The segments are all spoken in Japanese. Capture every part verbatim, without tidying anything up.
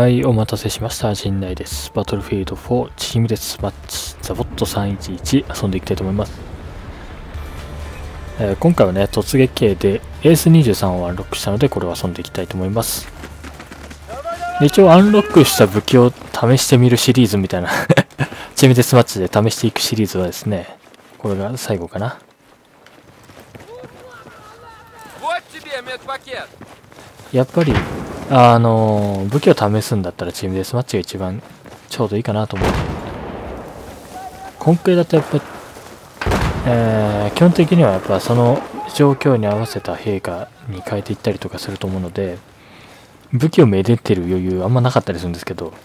はい、お待たせしました。陣内です。バトルフィールドフォーチームデスマッチザボットさんいちいち遊んでいきたいと思います。えー、今回はね、突撃系でエースにじゅうさんをアンロックしたので、これを遊んでいきたいと思います。一応アンロックした武器を試してみるシリーズみたいなチームデスマッチで試していくシリーズはですね、これが最後かな。やっぱりあのー、武器を試すんだったらチームデスマッチが一番ちょうどいいかなと思う。今回だとやっぱ、えー、基本的にはやっぱその状況に合わせた陛下に変えていったりとかすると思うので、武器をめでてる余裕あんまなかったりするんですけど、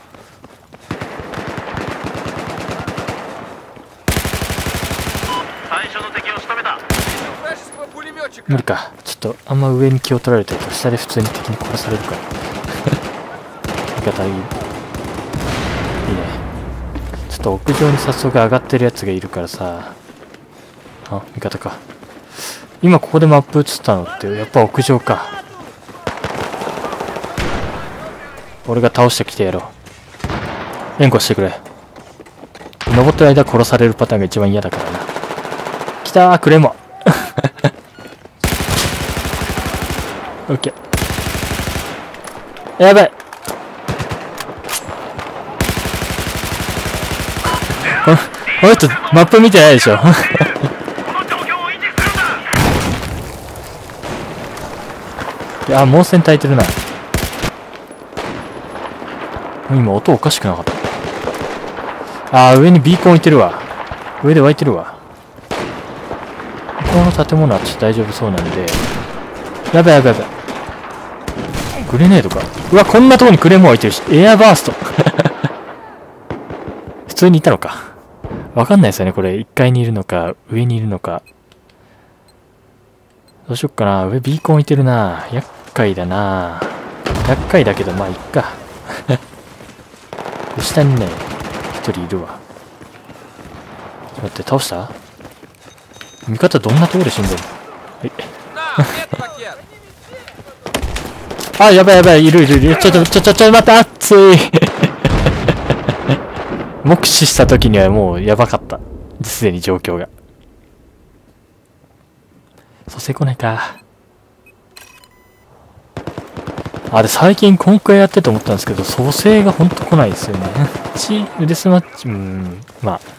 無理か。ちょっとあんま上に気を取られてると下で普通に敵に殺されるから味方いいいいね。ちょっと屋上に早速上がってるやつがいるからさ。あ、味方か。今ここでマップ映ったのってやっぱ屋上か。俺が倒してきてやろう。援護してくれ。登ってる間殺されるパターンが一番嫌だからな。来たークレモオッケー。やばい。この人マップ見てないでしょいや、猛戦焚いてるな。今音おかしくなかった。あー、上にビーコン置いてるわ。上で湧いてるわ。この建物はちょっと大丈夫そうなんで。やばいやばいやばい。グレネードか。うわ、こんなとこにクレーム置いてるし、エアバースト普通にいたのか。わかんないですよね、これ。いっかいにいるのか、上にいるのか。どうしよっかな。上ビーコン置いてるな。厄介だな。厄介だけど、まあ、いっか。下にね、一人いるわ。ちょっと待って、倒した？味方どんなところで死んでるの？はい。あ、やばいやばい、いるいるいる。ちょっと、ちょ、ちょ、ちょ、待って、熱い目視した時にはもうやばかった。すでに状況が。蘇生来ないか。あれ、最近今回やってて思ったんですけど、蘇生がほんと来ないですよね。チームデスマッチ、うーん、まあ。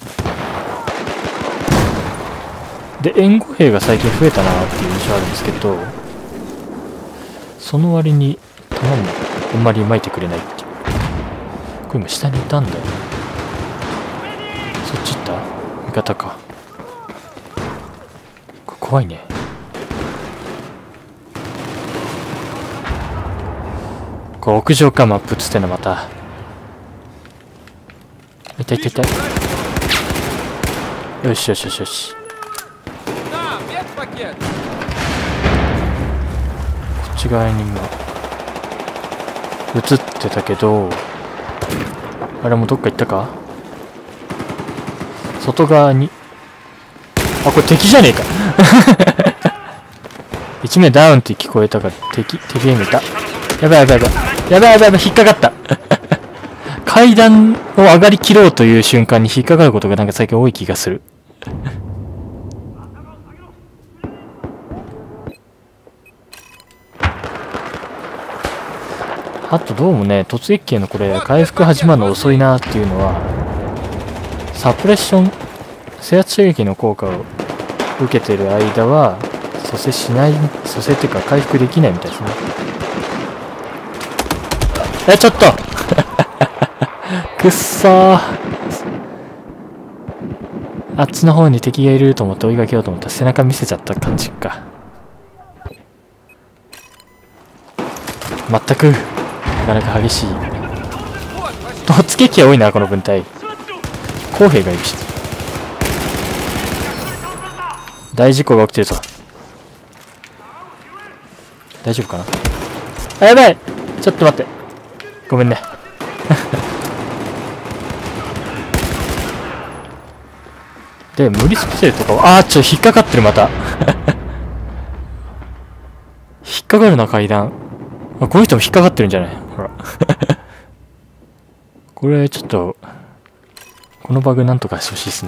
で、援護兵が最近増えたなーっていう印象あるんですけど、その割に弾もあんまり撒いてくれないっていう。これ今下にいたんだよね。そっち行った？味方か。これ怖いね。これ屋上か。マップつってんのまた。いたいたいた。よしよしよしよし。こっち側に今映ってたけど、あれもどっか行ったか。外側に、あ、これ敵じゃねえか一名ダウンって聞こえたから敵敵がいた。やばいやばいやばいやばいやばいやばい。引っかかった階段を上がりきろうという瞬間に引っかかることがなんか最近多い気がするあとどうもね、突撃系のこれ回復始まるの遅いなっていうのは、サプレッション制圧射撃の効果を受けてる間は蘇生しない、蘇生っていうか回復できないみたいですね。え、ちょっとくっそー。あっちの方に敵がいると思って追いかけようと思ったら背中見せちゃった感じか。全くなかなか激しい。突撃が多いなこの分隊。公兵がいるし。大事故が起きてるぞ。大丈夫かな。あ、やばい。ちょっと待って、ごめんねで、無理スペシャルとかを、あー、ちょっと引っかかってる、また引っかかるな、階段。あ、この人も引っかかってるんじゃない？ほらこれちょっとこのバグなんとかしてほしいですね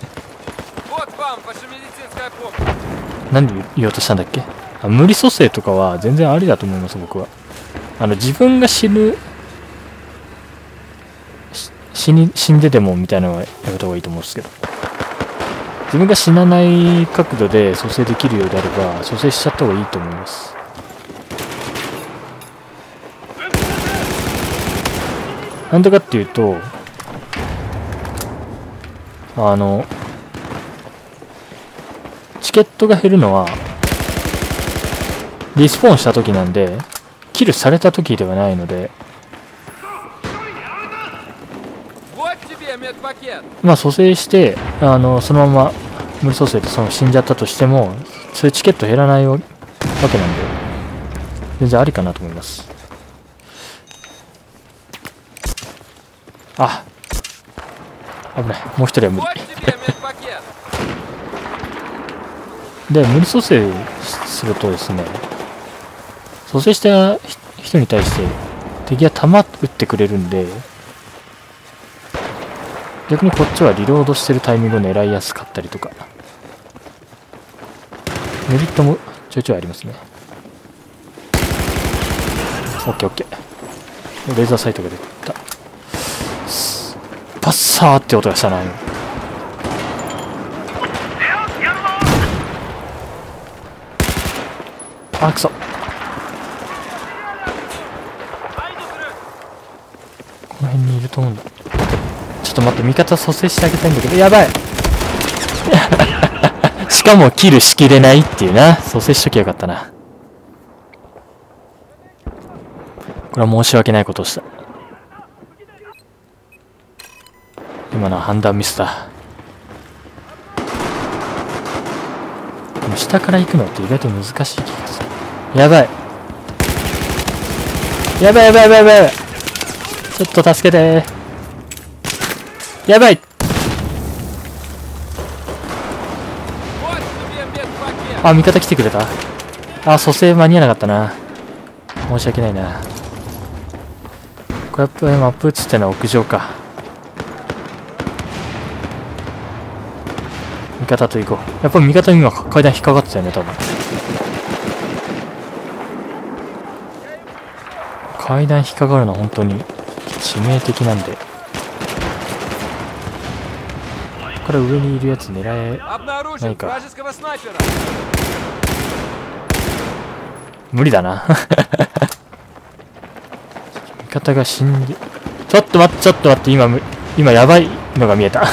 何言おうとしたんだっけ。あ、無理蘇生とかは全然ありだと思います。僕はあの自分が死ぬ死に死んででもみたいなのはやめた方がいいと思うんですけど、自分が死なない角度で蘇生できるようであれば蘇生しちゃった方がいいと思います。なんでかっていうと、あのチケットが減るのはリスポーンした時なんで、キルされた時ではないので、まあ蘇生してあのそのまま無理蘇生でその死んじゃったとしても、そういうチケット減らないわけなんで全然ありかなと思います。あ、危ない。もう一人は無理で、無理蘇生するとですね、蘇生した人に対して敵が弾撃ってくれるんで、逆にこっちはリロードしてるタイミングを狙いやすかったりとか、メリットもちょいちょいありますね。オッケーオッケー。レーザーサイトが出た。パッサーって音がしたな。あ、くそ。この辺にいると思うんだ。ちょっと待って、味方蘇生してあげたいんだけど、やばいしかもキルしきれないっていうな。蘇生しときゃよかったな。これは申し訳ないことをした。今のは判断ミスだ。でも下から行くのって意外と難しい気がする。やばいやばいやばいやばいやばい、ちょっと助けてー。やばい。あ、味方来てくれた。あ、蘇生間に合わなかったな。申し訳ないな。これやっぱりマップ映ってるのは屋上か。味方と行こう。やっぱり味方に今階段引っかかってたよね、多分。階段引っかかるのは本当に致命的なんで。これ上にいるやつ狙えないか。無理だな味方が死んで、ちょっと待ってちょっと待って、今今やばいのが見えた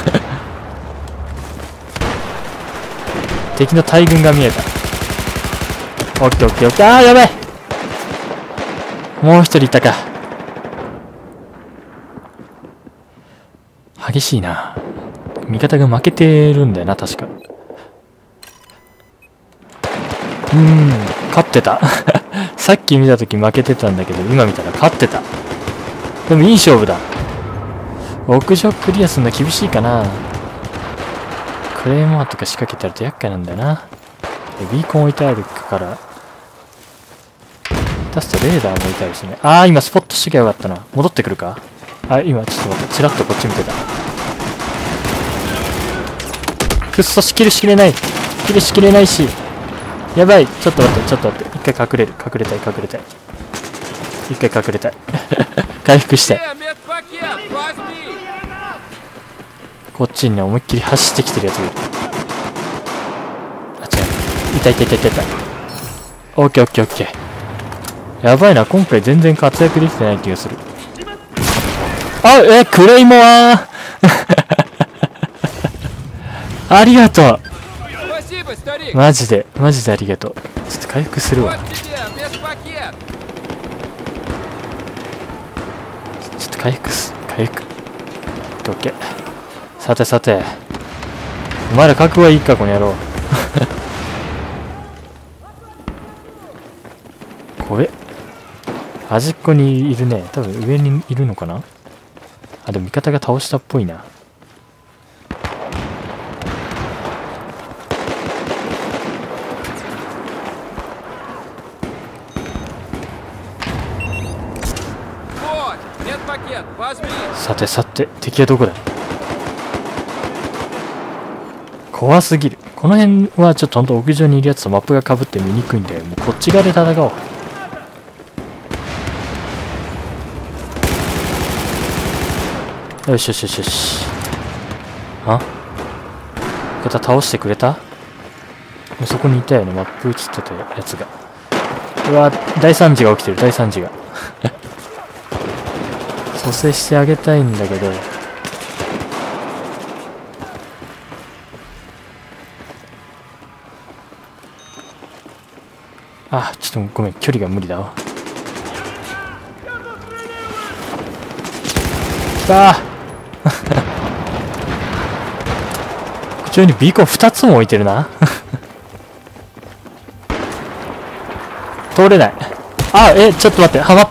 敵の大軍が見えた。オッケーオッケーオッケー。あー、やばい。もう一人いたか。激しいな。味方が負けてるんだよな、確か。うーん、勝ってたさっき見たとき負けてたんだけど、今見たら勝ってた。でもいい勝負だ。屋上クリアするの厳しいかな。クレーマーとか仕掛けてあると厄介なんだよな。ビーコン置いてあるから、出すとレーダーも置いてあるしね。ああ、今スポットしときゃよかったな。戻ってくるか。あ、今ちょっと待って、チラッとこっち見てた。くっそ、しきるしきれない。キルしきれないし。やばい。ちょっと待って、ちょっと待って。一回隠れる。隠れたい、隠れたい。一回隠れたい。回復して。こっちにね、思いっきり走ってきてるやつがいる。あ、違う。いたいたいたいたいた。オッケーオッケーオッケー。やばいな、今回全然活躍できてない気がする。あ、え、クレイモアありがとう。マジで、マジでありがとう。ちょっと回復するわ。ちょっと回復す、回復。オッケー。さてさて。お前ら覚悟はいいか、この野郎。怖え。端っこにいるね。多分上にいるのかな。あ、でも味方が倒したっぽいな。 さてさて、敵はどこだ。怖すぎる。この辺はちょっとほんと屋上にいるやつとマップがかぶって見にくいんで、もうこっち側で戦おう。よしよしよしよし。あ、これ倒してくれた？そこにいたよね、マップ映ってたやつが。うわ、大惨事が起きてる、大惨事が。蘇生してあげたいんだけど。あ、ちょっとごめん、距離が無理だわ。ああこちらにビーコンふたつも置いてるな。通れない。あ、え、ちょっと待って、はまった。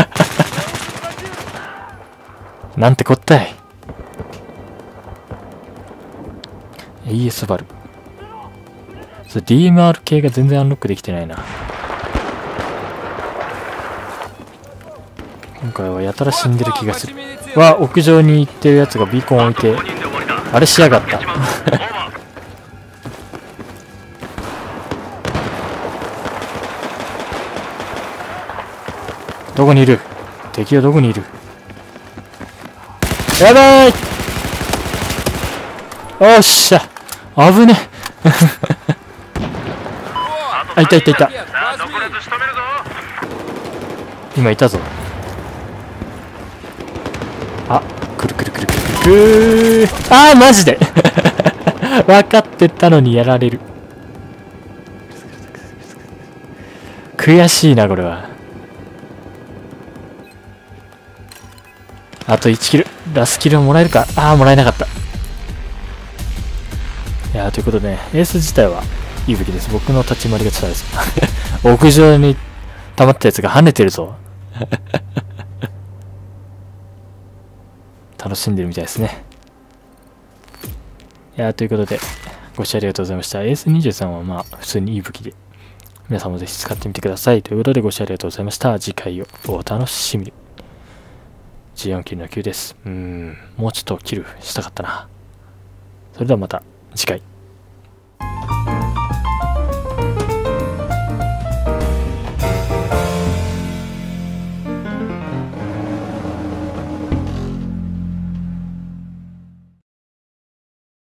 なんてこったい。イーエス バル。そう、ディーエムアール 系が全然アンロックできてないな。今回はやたら死んでる気がする。わ、屋上に行ってるやつがビーコン置いて、あれしやがった。どこにいる？敵はどこにいる？やばい！おっしゃ！危ね！あ、いたいたいた。今いたぞ。あ、くるくるくるくるくるくる。あー、マジで分かってたのにやられる。悔しいな、これは。あといちキル。ラスキルをもらえるか。ああ、もらえなかった。いやー、ということでね、エース自体はいい武器です。僕の立ち回りが伝わるです。屋上に溜まったやつが跳ねてるぞ。楽しんでるみたいですね。いやー、ということで、ご視聴ありがとうございました。エースにじゅうさん はまあ、普通にいい武器で、皆さんもぜひ使ってみてください。ということで、ご視聴ありがとうございました。次回をお楽しみに。ジーよん キルのきゅうです。うーん、もうちょっとキルしたかったな。それではまた次回。